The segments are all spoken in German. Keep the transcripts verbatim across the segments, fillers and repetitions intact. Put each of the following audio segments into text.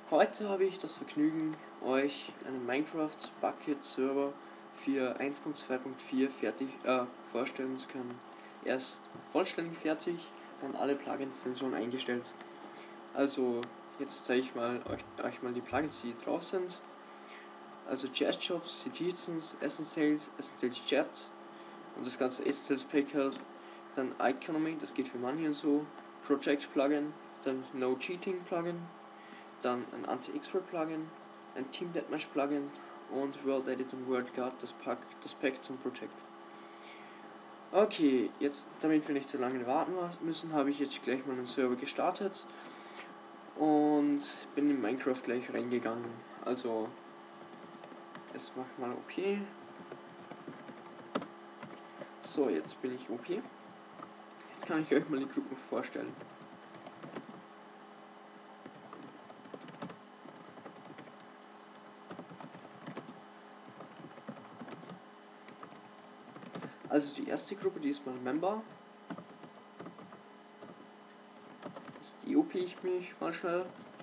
Heute habe ich das Vergnügen, euch einen Minecraft Bucket Server für eins Punkt zwei Punkt vier fertig äh, vorstellen zu können. Er ist vollständig fertig und alle Plugins sind schon eingestellt. Also jetzt zeige ich mal euch, euch mal die Plugins, die drauf sind. Also Chest Shops, Citizens, Essence Sales, Essence Sales Chat und das ganze Essence Sales Pack halt. Dann Economy, das geht für Money und so. Project Plugin, dann No Cheating Plugin, dann ein Anti-X-Ray Plugin, ein Team Deathmatch Plugin und World Edit und World Guard, das Pack, das Pack zum Project. Okay, jetzt, damit wir nicht zu lange warten müssen, habe ich jetzt gleich mal einen Server gestartet und bin in Minecraft gleich reingegangen. Also, jetzt mach ich mal O P. So, jetzt bin ich O P. Jetzt kann ich euch mal die Gruppen vorstellen. Also die erste Gruppe, die ist mal Member. Das die O P ich mich mal schnell.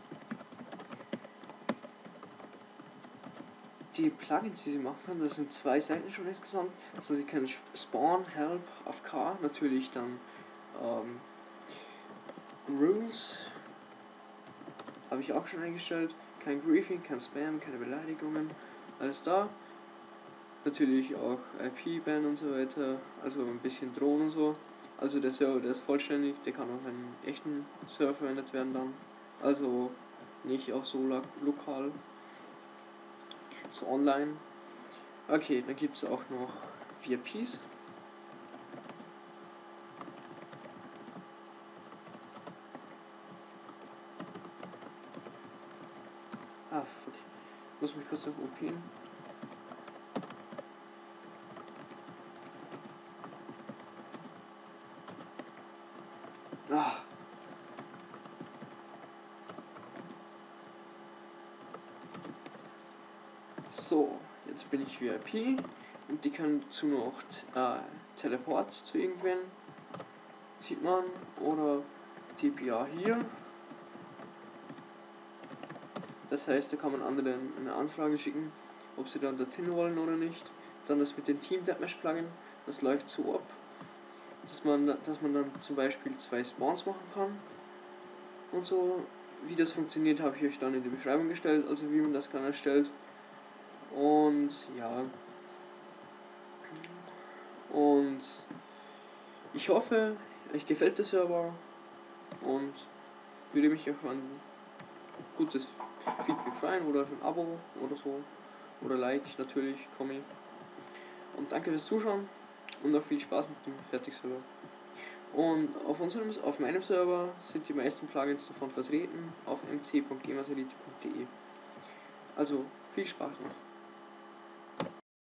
Die Plugins, die sie machen können, das sind zwei Seiten schon insgesamt. Also sie können Spawn, Help, A F K, natürlich dann ähm, Rules habe ich auch schon eingestellt. Kein Griefing, kein Spam, keine Beleidigungen, alles da. Natürlich auch I P-Ban und so weiter, also ein bisschen Drohnen und so. Also der Server, der ist vollständig, der kann auch in echten Server verwendet werden dann. Also nicht auch so lokal, so online. Okay, dann gibt es auch noch V I Ps. Ah, fuck. Ich muss mich kurz noch O P'n. Ah. So, jetzt bin ich V I P und die können dazu noch äh, Teleport zu irgendwen, sieht man, oder T P A hier. Das heißt, da kann man anderen eine Anfrage schicken, ob sie dann dorthin wollen oder nicht. Dann das mit dem Team Deathmatch Plugin, das läuft so ab, dass man, dass man dann zum Beispiel zwei Spawns machen kann und so. Wie das funktioniert, habe ich euch dann in die Beschreibung gestellt, also wie man das dann erstellt. Und ja, und ich hoffe, euch gefällt der Server und würde mich auch an gutes Feedback freuen oder für ein Abo oder so oder Like natürlich, Kommi. Und danke fürs Zuschauen und noch viel Spaß mit dem Fertig-Server. Und auf unserem, auf meinem Server sind die meisten Plugins davon vertreten auf m c punkt gamerselite punkt de. Also viel Spaß noch.